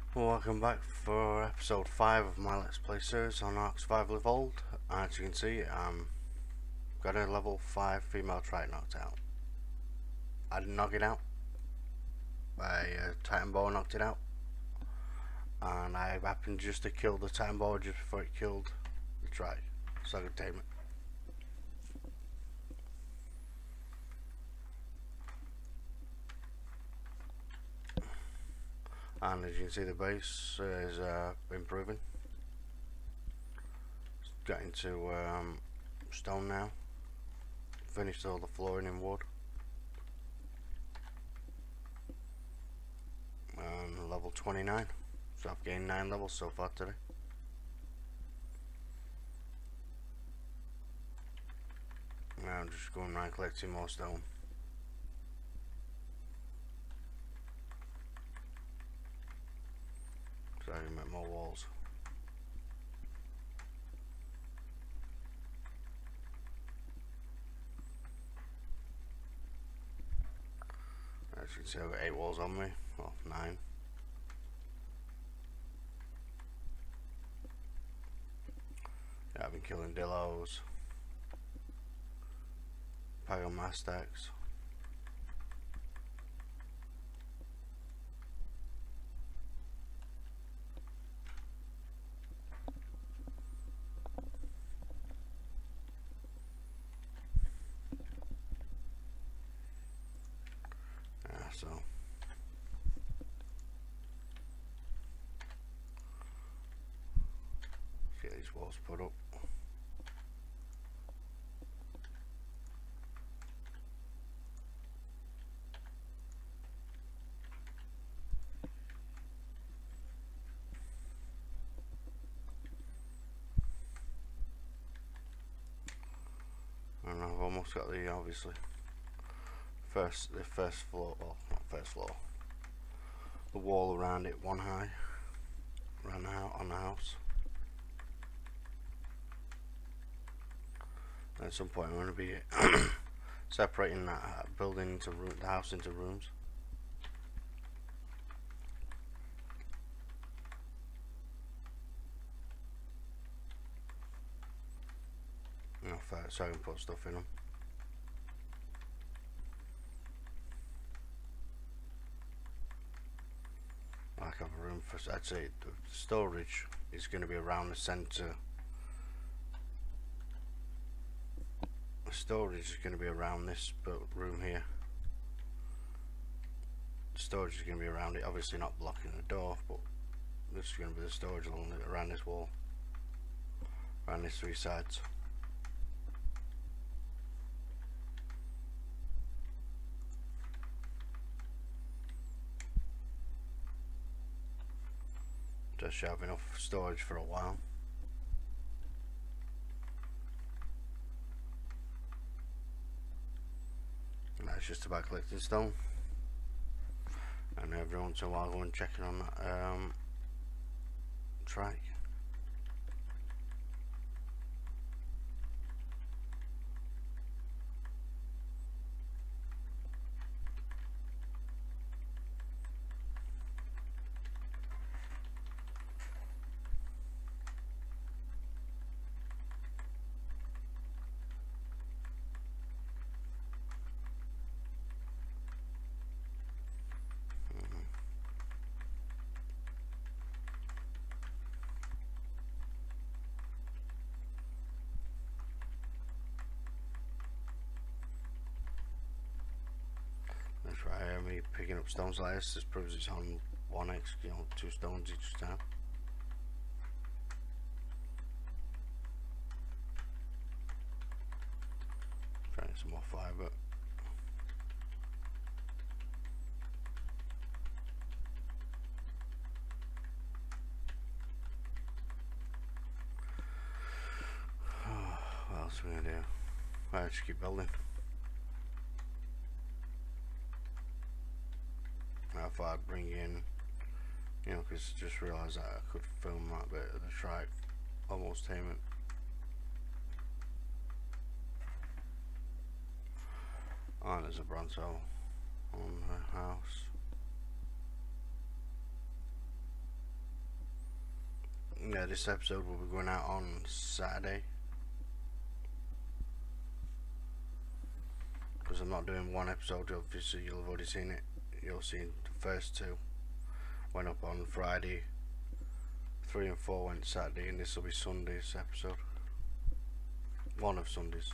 Welcome back for episode 5 of my Let's Play series on Ark Survival Evolved. As you can see, got a level 5 female trike knocked out. I didn't knock it out. A Titan boa knocked it out. And I happened just to kill the Titan boa just before it killed the trike, so I could tame it. And as you can see, the base is improving. It's getting to stone now. Finished all the flooring in wood. And level 29. So I've gained 9 levels so far today. Now I'm just going around collecting more stone. So I can make more walls. As you can see, I've got 8 walls on me. Well, 9. Yeah, I've been killing Dillos, Pyromastax. So get these walls put up. And I've almost got the obviously the first floor, well not first floor, the wall around it one high, around the house, on the house. At some point I'm going to be separating that building into the house into rooms. You know, so I can put stuff in them. Like have a room for, I'd say the storage is going to be around the center. The storage is going to be around this room here. The storage is going to be around it, obviously not blocking the door, but this is going to be the storage along around this wall, around these 3 sides. Just should have enough storage for a while. And that's just about collecting stone. And every once in a while going checking on that trike. That's right, me picking up stones like this proves it's on 1x, you know, 2 stones each time. Trying some more fibre. What else are we gonna do? I just keep building. I thought I'd bring in, you know, because I just realised that I could film that bit of the trike almost tame it. Oh, there's a Bronto on the house. this episode will be going out on Saturday, because I'm not doing one episode. Obviously you'll have already seen it. You'll see the first two went up on Friday, 3 and 4 went Saturday, and this will be Sunday's episode, one of Sunday's.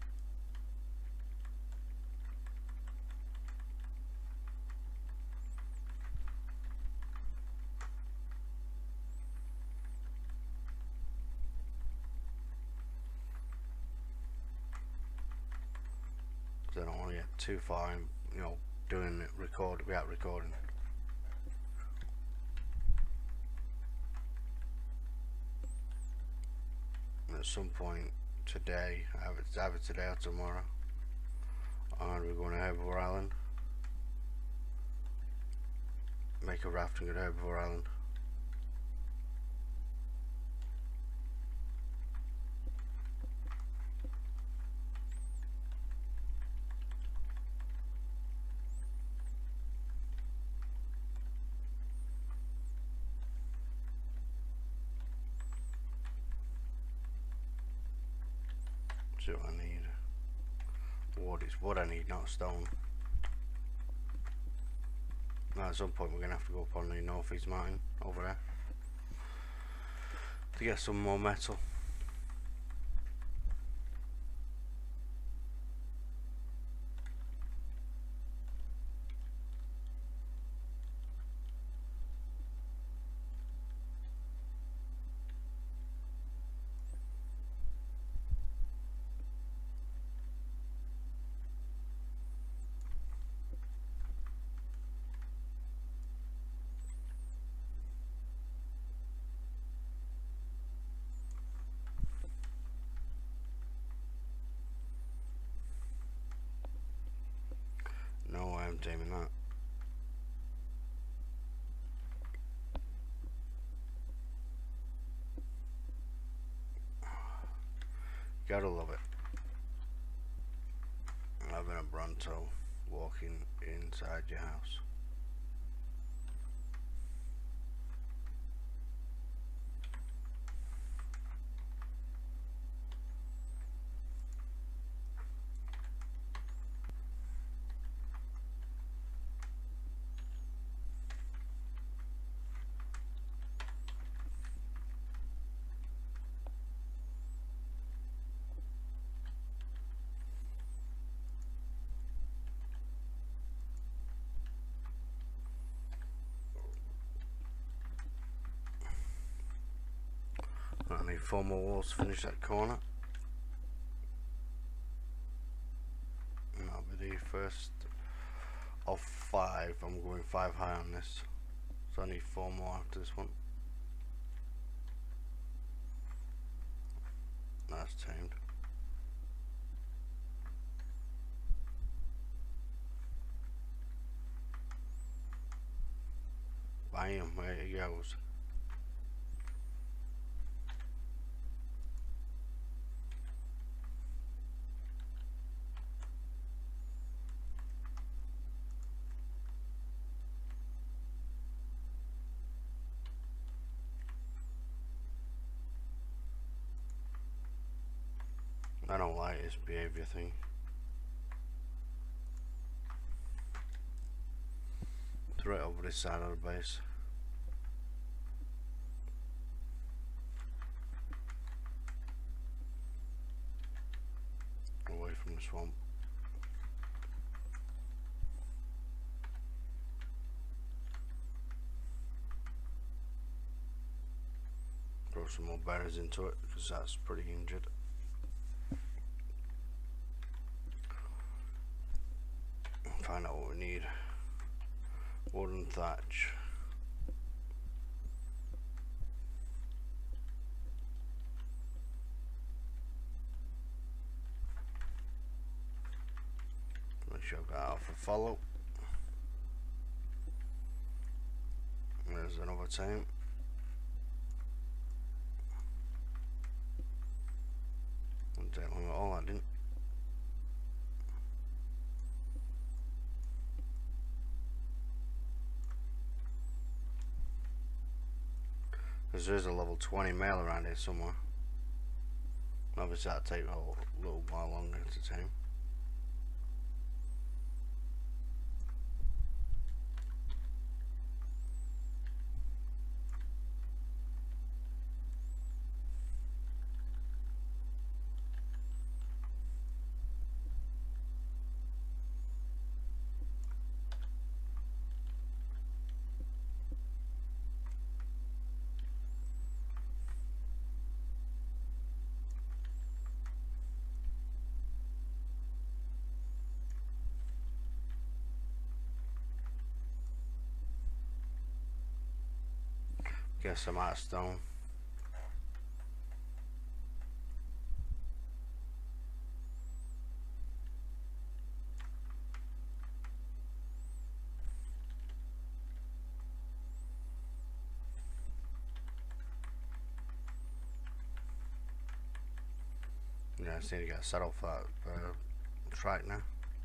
I don't want to get too far in, you know, doing it without recording. At some point today, either today or tomorrow, we're going to Herbivore Island, make a rafting at Herbivore Island. See what I need. Wood is wood I need, not stone. Now at some point we're going to have to go up on the Northeast Mountain over there to get some more metal. No, I am taming that. Gotta love it. Having a Bronto walking inside your house. I need 4 more walls to finish that corner. And that'll be the first of 5. I'm going 5 high on this. So I need 4 more after this one. That's tamed. Bam, there he goes. I don't like this behavior thing. It's right over this side of the base. Away from the swamp. Throw some more berries into it because that's pretty injured. Find out what we need. Wooden thatch. Make sure I've got Alpha follow. There's another tank. Didn't take long at all, I didn't. Because there is a level 20 male around here somewhere. Obviously that'll take a little while longer to tame. Guess I'm out of stone. Yeah, I just need to get settled for that trike now.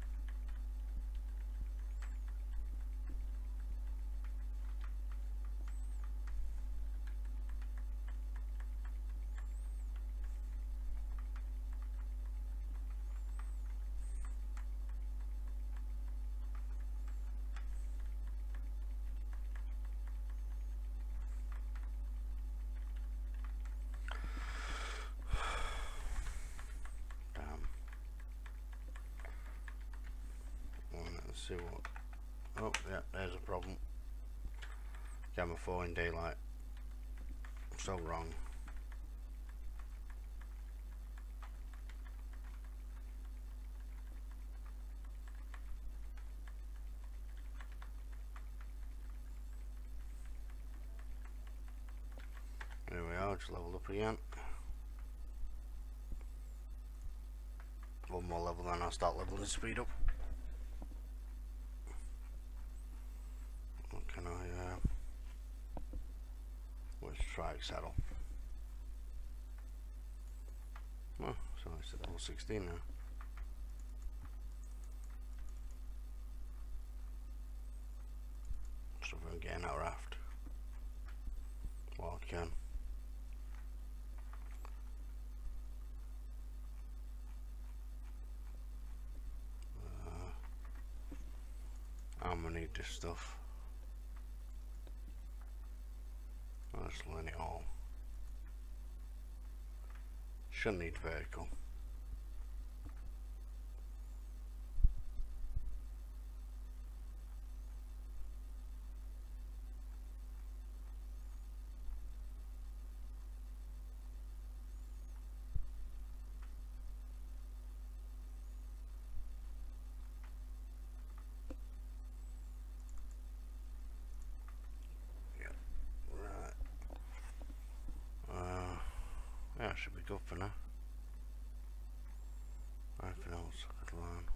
Let's see what. Oh, yeah, there's a problem. Gamma 4 in daylight. So wrong. There we are, just leveled up again. One more level, then I'll start leveling the speed up. What can I, let's try saddle. Oh, so it's at level 16 now. So I'm getting out raft. Well, I can. I'm gonna need this stuff. Let's learn it all. Shouldn't need vertical. Yeah, I should be good for now. Anything else I could learn?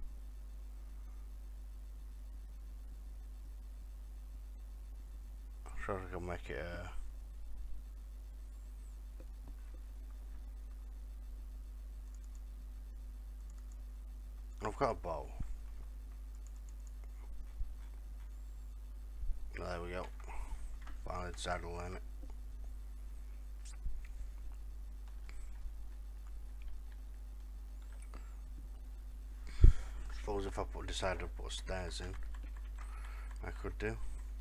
I'm sure I can make it I've got a bow. There we go. Finally decided to learn it. Suppose if I decided to put stairs in, I could do.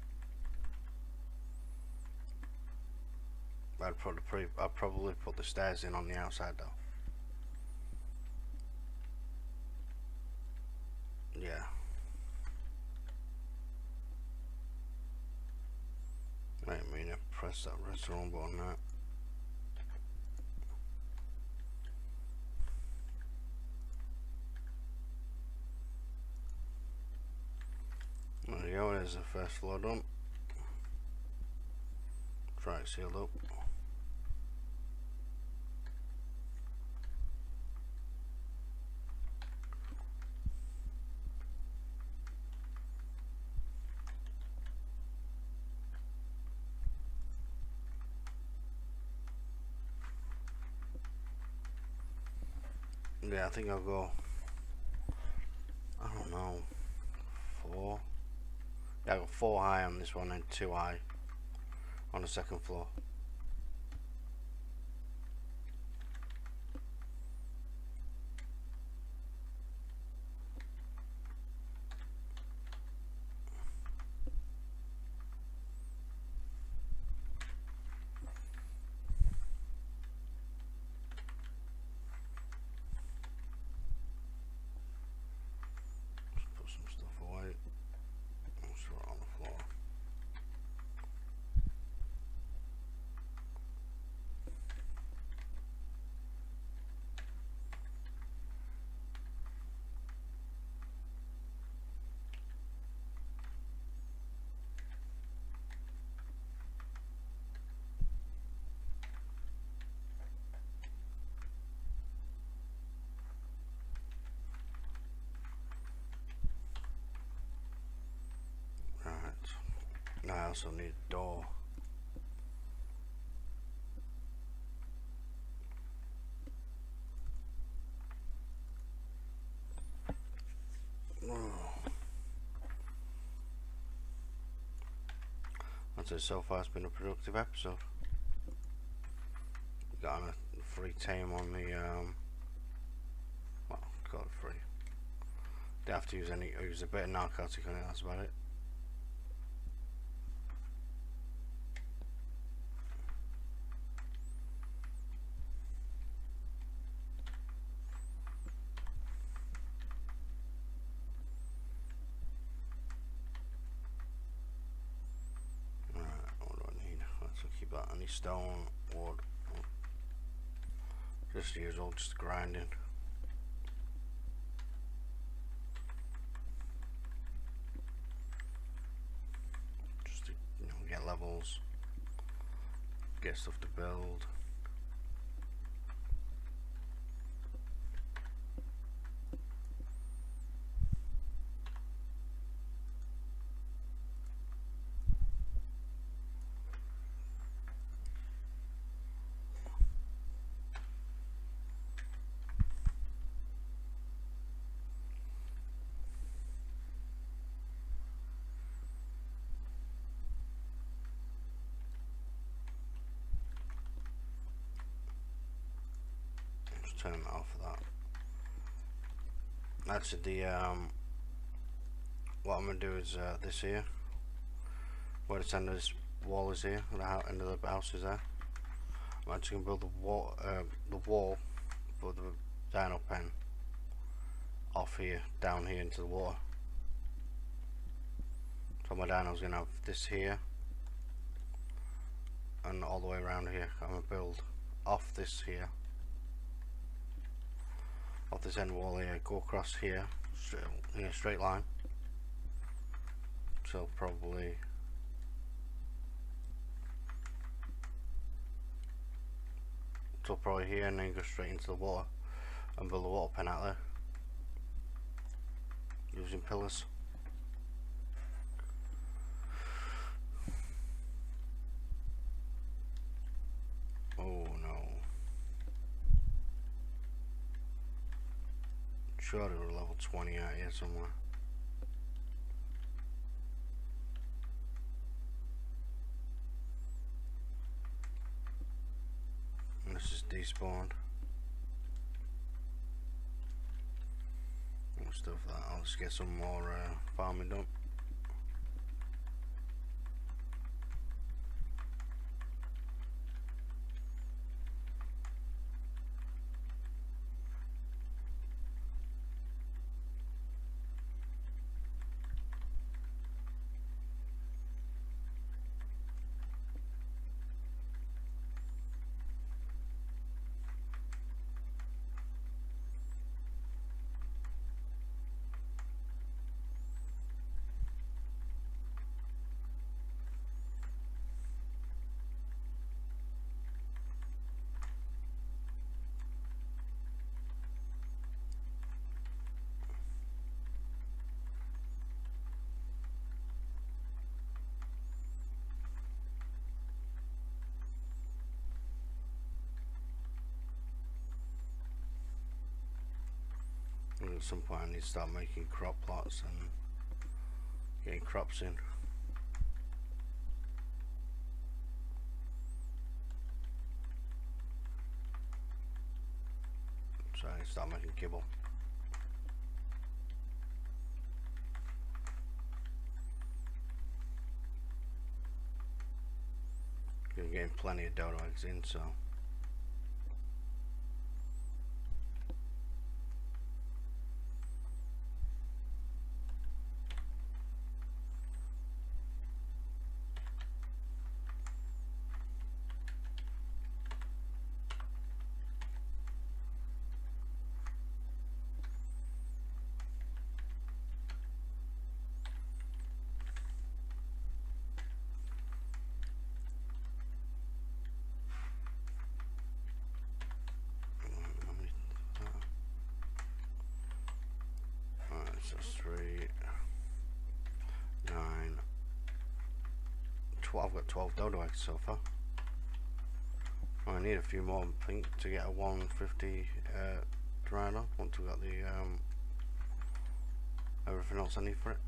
I'd probably put the stairs in on the outside though. Yeah. I didn't mean to press that restaurant button now. There you go, there's the first floor done. Try it sealed up. Yeah, I think I'll go, I don't know, 4. Yeah, I got 4 high on this one and 2 high on the second floor. I also need a door. That's it. So far it's been a productive episode. Got a free tame on the well, call it free. Don't have to use a bit of narcotic on it, that's about it. What do I need? Let's keep that. Any stone, wood. Just usual, just grinding. Just to, get levels, get stuff to build. Turn that off for that. Actually, the what I'm gonna do is this here, where the end of this wall is here, and the end of the house is there. I'm actually gonna build the wall for the dino pen off here, down here into the water. So my dino's gonna have this here, and all the way around here. I'm gonna build off this here. Off this end wall here, go across here, in a straight line. So probably here, and then go straight into the water and build a water pen out there using pillars. Oh no. Sure, we're level 20 out here somewhere. And this is despawned. And stuff like that. I'll just get some more farming done. And at some point I need to start making crop plots and getting crops in. So I need to start making kibble. You're getting plenty of dodo eggs in, so so 3, 9, I've got 12 dodo eggs so far. Well, I need a few more, I think, to get a 150 Rhino once we've got the everything else I need for it.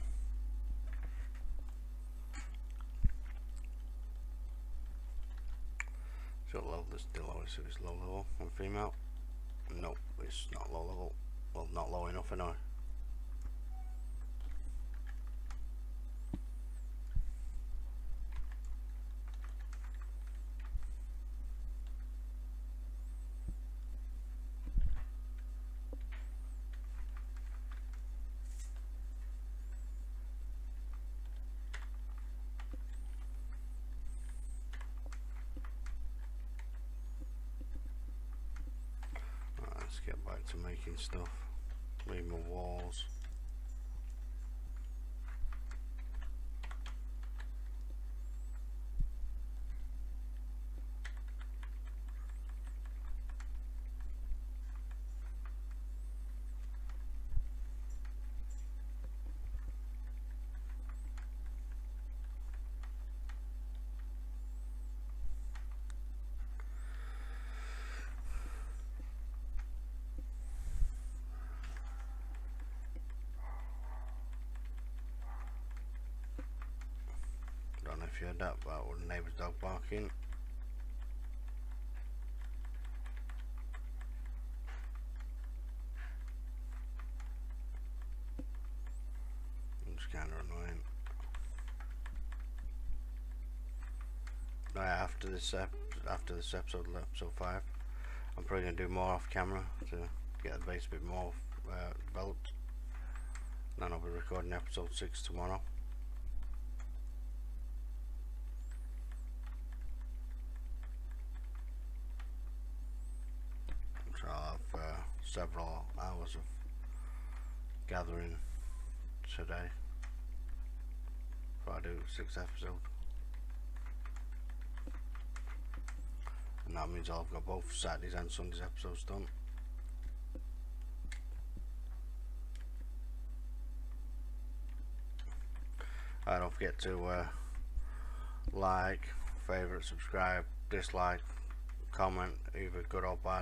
So level this still always says it's low level on female. Nope, it's not low level. Well, not low enough anyway. Let's get back to making stuff. Leave my walls. Don't know if you heard that, but the neighbour's dog barking. It's kind of annoying. After this episode, episode 5, I'm probably gonna do more off camera to get the base a bit more developed. Then I'll be recording episode 6 tomorrow. So I'll have several hours of gathering today before I do 6 episodes. And that means I've got both Saturdays and Sundays episodes done. Don't forget to like, favourite, subscribe, dislike, comment, either good or bad.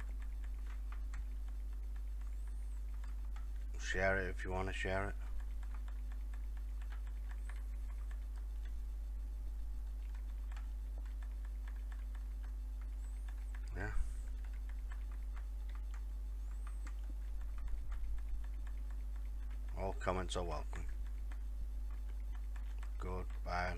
Share it if you want to share it. Yeah. All comments are welcome. Good, bad.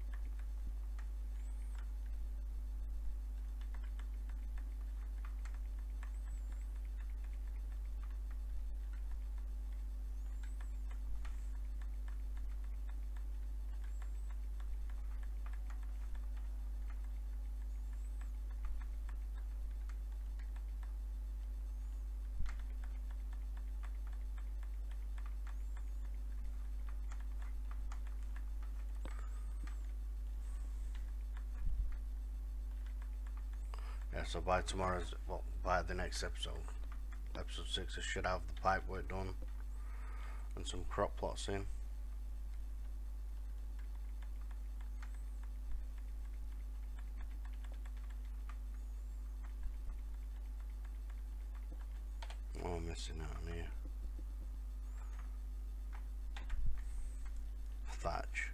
Yeah, so by tomorrow's, well, by the next episode, episode 6, I should have the pipe work done and some crop plots in. Oh, I'm missing out on here. Thatch.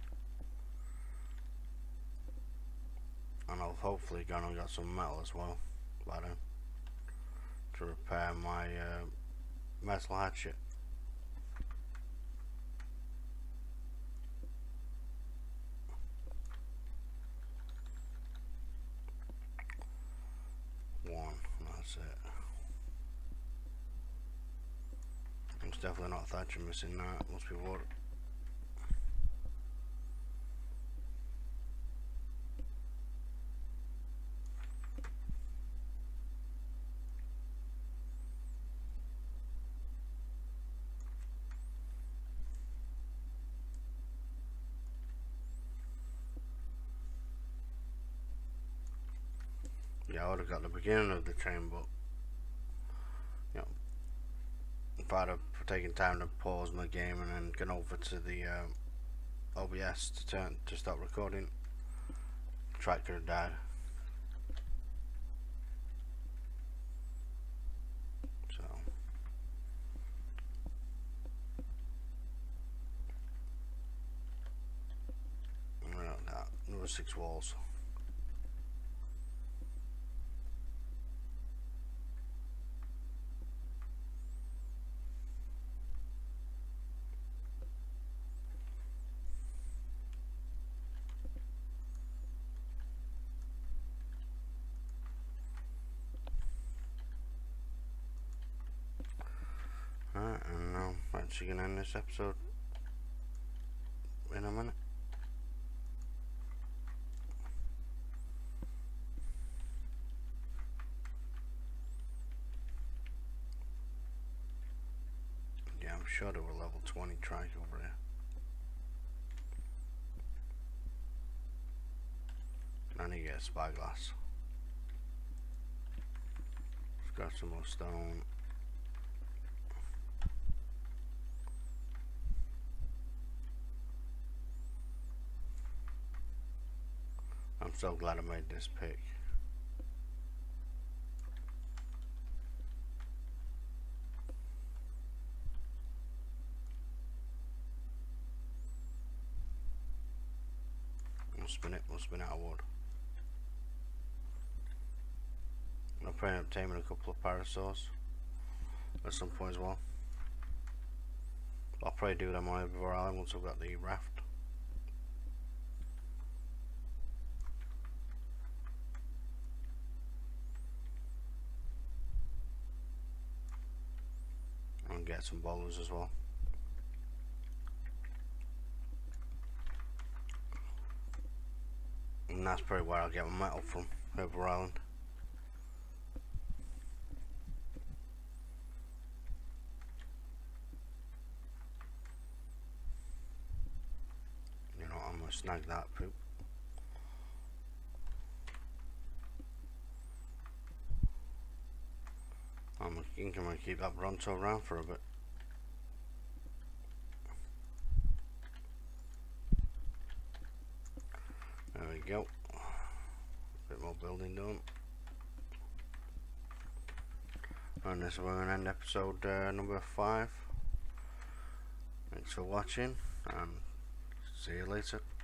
And I've hopefully gone and got some metal as well by then to repair my metal hatchet. One, that's it. It's definitely not thatch, I'm missing that, must be water. Yeah, I would have got the beginning of the train, but you know, if I'd have taken time to pause my game and then gone over to the OBS to stop recording. Track could have died. So that another 6 walls. Alright, and now I'm actually gonna end this episode in a minute. Yeah, I'm sure there were level 20 trike over there. I need to get a spyglass. Let's grab some more stone. I'm so glad I made this pick. We'll spin out of wood. I'll probably end up taming a couple of parasaurs at some point as well. I'll probably do them on Overview Island once I've got the raft. And get some boulders as well. And that's probably where I'll get my metal from, Overview Island. You know, I'm gonna snag that poop. I'm gonna keep that Bronto around for a bit. There we go. A bit more building done. And this is where we're going to end episode number 5. Thanks for watching, and see you later.